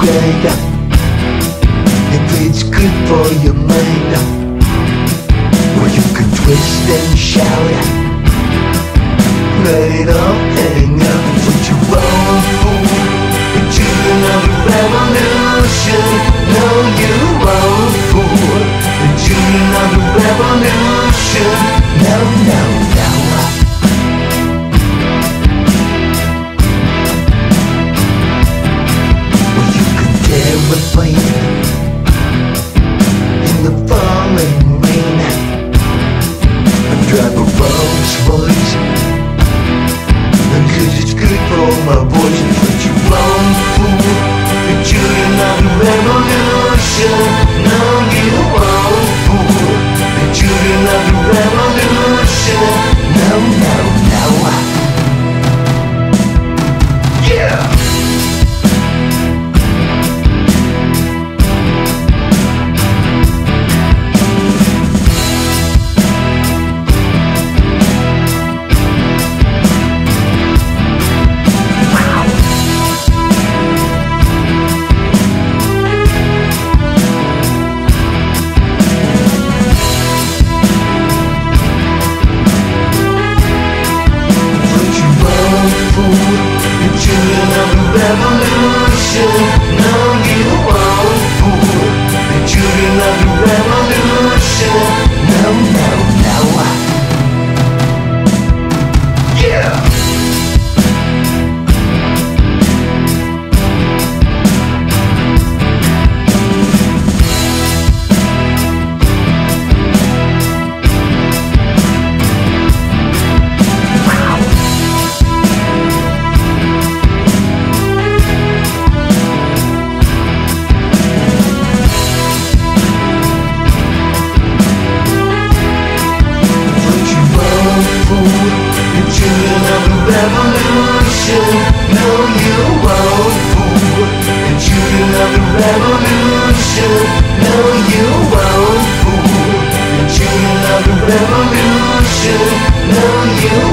great if it's good for your mind. Well, you can twist and shout, let it all hang out. But you won't fool the children of the revolution. No, you won't fool the children of the revolution. No, no, no. Well, you can terrify in the falling rain and drive a Rolls Royce, cause it's good for my voice. But you won't fool the children of the revolution. No, you won't fool the children of the revolution. No, no, no. Yeah! The children of the revolution. No, you won't fool the children of the revolution. No, no, no. Yeah! The children of the revolution. No, you won't fool the children of the revolution. No, you won't fool the children of the revolution. No, you